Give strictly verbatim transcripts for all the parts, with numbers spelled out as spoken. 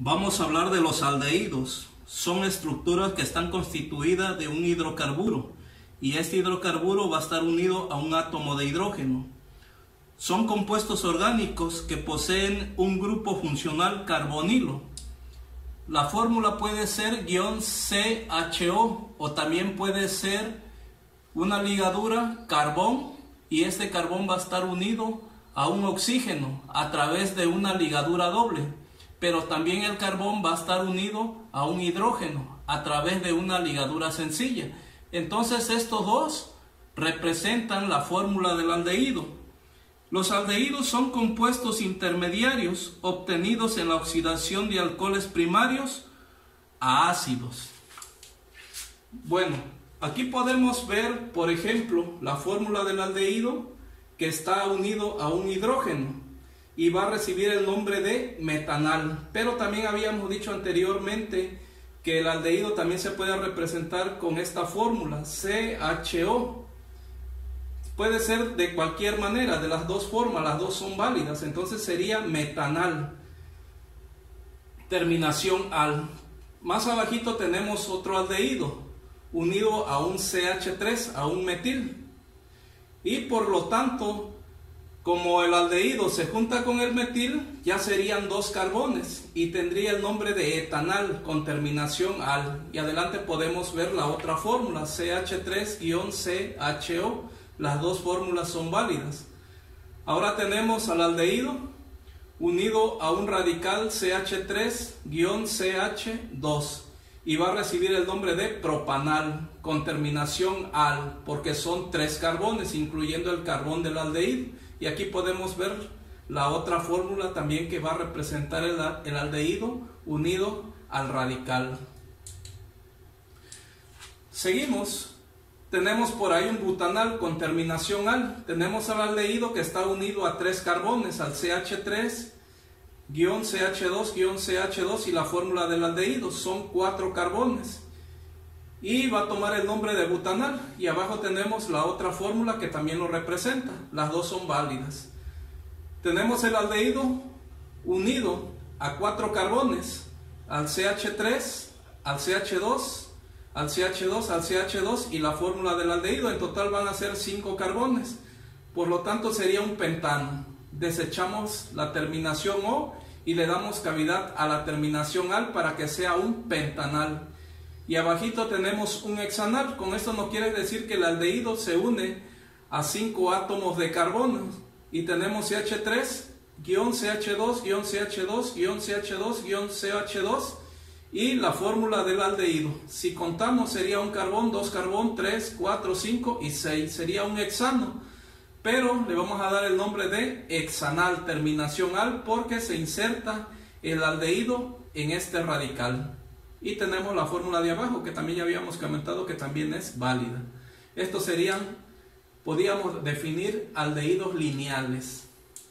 Vamos a hablar de los aldehídos. Son estructuras que están constituidas de un hidrocarburo y este hidrocarburo va a estar unido a un átomo de hidrógeno. Son compuestos orgánicos que poseen un grupo funcional carbonilo. La fórmula puede ser guión C H O o también puede ser una ligadura carbón y este carbón va a estar unido a un oxígeno a través de una ligadura doble. Pero también el carbón va a estar unido a un hidrógeno a través de una ligadura sencilla. Entonces estos dos representan la fórmula del aldehído. Los aldehídos son compuestos intermediarios obtenidos en la oxidación de alcoholes primarios a ácidos. Bueno, aquí podemos ver, por ejemplo, la fórmula del aldehído que está unido a un hidrógeno y va a recibir el nombre de metanal. Pero también habíamos dicho anteriormente que el aldehído también se puede representar con esta fórmula C H O. Puede ser de cualquier manera, de las dos formas, las dos son válidas. Entonces sería metanal, terminación al. Más abajito tenemos otro aldehído unido a un C H tres, a un metil, y por lo tanto, como el aldehído se junta con el metil, ya serían dos carbones y tendría el nombre de etanal con terminación al. Y adelante podemos ver la otra fórmula, C H tres C H O. Las dos fórmulas son válidas. Ahora tenemos al aldehído unido a un radical C H tres C H dos y va a recibir el nombre de propanal con terminación al, porque son tres carbones, incluyendo el carbón del aldehído. Y aquí podemos ver la otra fórmula también que va a representar el, el aldehído unido al radical. Seguimos. Tenemos por ahí un butanal con terminación al. Tenemos al aldehído que está unido a tres carbones, al C H tres C H dos C H dos, y la fórmula del aldehído son cuatro carbones. Y va a tomar el nombre de butanal. Y abajo tenemos la otra fórmula que también lo representa. Las dos son válidas. Tenemos el aldehído unido a cuatro carbones, al C H tres, al C H dos, al C H dos, al C H dos y la fórmula del aldehído. En total van a ser cinco carbones. Por lo tanto sería un pentano. Desechamos la terminación O y le damos cavidad a la terminación al para que sea un pentanal. Y abajito tenemos un hexanal. Con esto no quiere decir que el aldehído se une a cinco átomos de carbono. Y tenemos C H tres, C H dos, C H dos, C H dos, C H dos y la fórmula del aldehído. Si contamos sería un carbón, dos carbón, tres, cuatro, cinco y seis. Sería un hexano. Pero le vamos a dar el nombre de hexanal, terminación al, porque se inserta el aldehído en este radical. Y tenemos la fórmula de abajo que también ya habíamos comentado que también es válida. Estos serían, podríamos definir aldehídos lineales.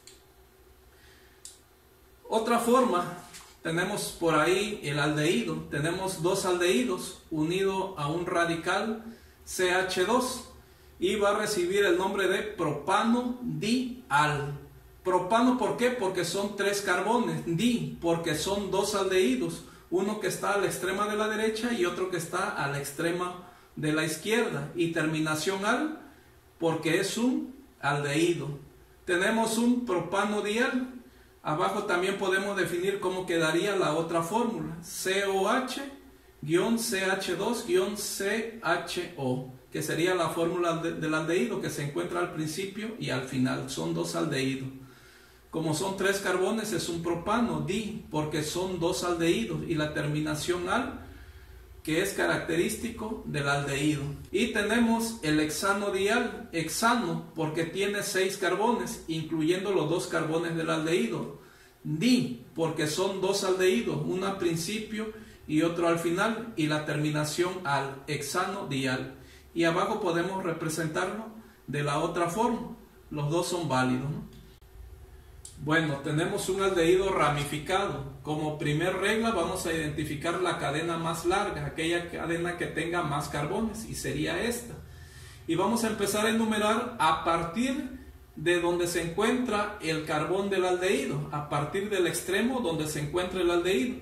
Otra forma, tenemos por ahí el aldehído. Tenemos dos aldehídos unidos a un radical C H dos y va a recibir el nombre de propano dial. Propano, ¿por qué? Porque son tres carbones. Di, porque son dos aldehídos. Uno que está a la extrema de la derecha y otro que está a la extrema de la izquierda. Y terminación al, porque es un aldehído. Tenemos un propano dial. Abajo también podemos definir cómo quedaría la otra fórmula. C O H C H dos C H O, que sería la fórmula de, del aldehído que se encuentra al principio y al final. Son dos aldehídos. Como son tres carbones es un propano, di, porque son dos aldehídos, y la terminación al, que es característico del aldehído. Y tenemos el hexano dial, hexano, porque tiene seis carbones, incluyendo los dos carbones del aldehído. Di, porque son dos aldehídos, uno al principio y otro al final, y la terminación al, hexano dial. Y abajo podemos representarlo de la otra forma. Los dos son válidos, ¿no? Bueno, tenemos un aldehído ramificado. Como primer regla vamos a identificar la cadena más larga, aquella cadena que tenga más carbones, y sería esta. Y vamos a empezar a enumerar a partir de donde se encuentra el carbón del aldehído, a partir del extremo donde se encuentra el aldehído.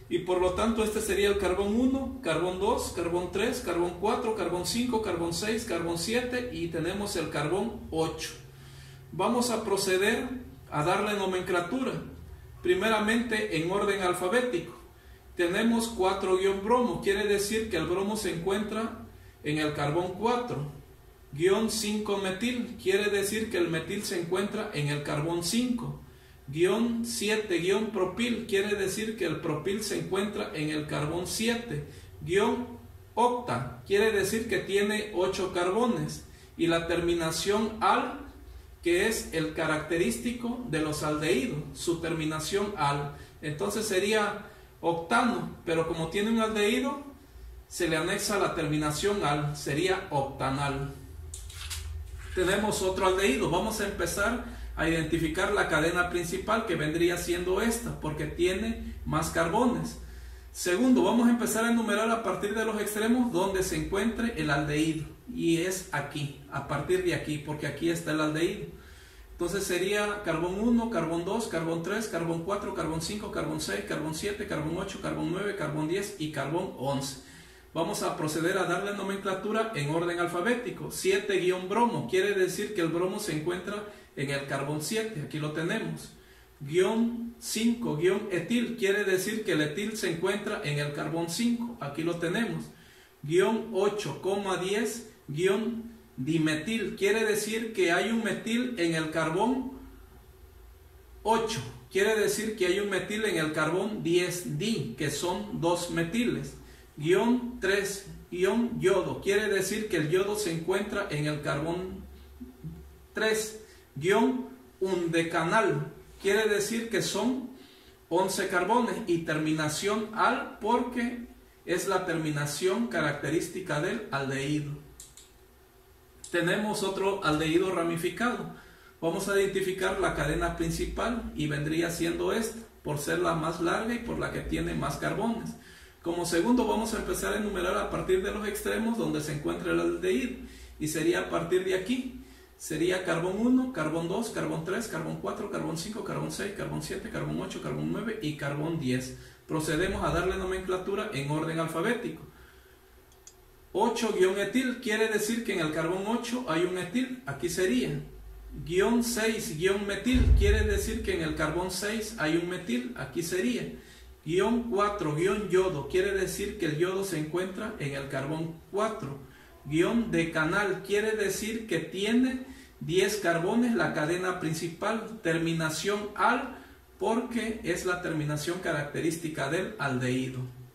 Y por lo tanto este sería el carbón uno, carbón dos, carbón tres, carbón cuatro, carbón cinco, carbón seis, carbón siete y tenemos el carbón ocho. Vamos a proceder a darle nomenclatura, primeramente en orden alfabético. Tenemos cuatro bromo, quiere decir que el bromo se encuentra en el carbón cuatro. Guión cinco metil, quiere decir que el metil se encuentra en el carbón cinco. Guión siete propil, quiere decir que el propil se encuentra en el carbón siete. Guión octa, quiere decir que tiene ocho carbones. Y la terminación al, que es el característico de los aldehídos, su terminación al. Entonces sería octano, pero como tiene un aldehído, se le anexa la terminación al, sería octanal. Tenemos otro aldehído, vamos a empezar a identificar la cadena principal, que vendría siendo esta, porque tiene más carbones. Segundo, vamos a empezar a enumerar a partir de los extremos donde se encuentre el aldehído, y es aquí, a partir de aquí, porque aquí está el aldehído. Entonces sería carbón uno, carbón dos, carbón tres, carbón cuatro, carbón cinco, carbón seis, carbón siete, carbón ocho, carbón nueve, carbón diez y carbón once. Vamos a proceder a darle nomenclatura en orden alfabético. siete bromo, quiere decir que el bromo se encuentra en el carbón siete, aquí lo tenemos. Guión cinco, guión etil, quiere decir que el etil se encuentra en el carbón cinco, aquí lo tenemos. Guión ocho, diez, guión dimetil, quiere decir que hay un metil en el carbón ocho, quiere decir que hay un metil en el carbón diez di, que son dos metiles. Guión tres, guión yodo, quiere decir que el yodo se encuentra en el carbón tres. Guión undecanal, quiere decir que son once carbones, y terminación al, porque es la terminación característica del aldehído. Tenemos otro aldehído ramificado. Vamos a identificar la cadena principal y vendría siendo esta, por ser la más larga y por la que tiene más carbones. Como segundo vamos a empezar a enumerar a partir de los extremos donde se encuentra el aldehído, y sería a partir de aquí. Sería carbón uno, carbón dos, carbón tres, carbón cuatro, carbón cinco, carbón seis, carbón siete, carbón ocho, carbón nueve y carbón diez. Procedemos a darle nomenclatura en orden alfabético. ocho etil, quiere decir que en el carbón ocho hay un etil, aquí sería. Guión seis, metil, quiere decir que en el carbón seis hay un metil, aquí sería. Guión cuatro, yodo, quiere decir que el yodo se encuentra en el carbón cuatro. Guión decanal, quiere decir que tiene diez carbones la cadena principal. Terminación al, porque es la terminación característica del aldehído.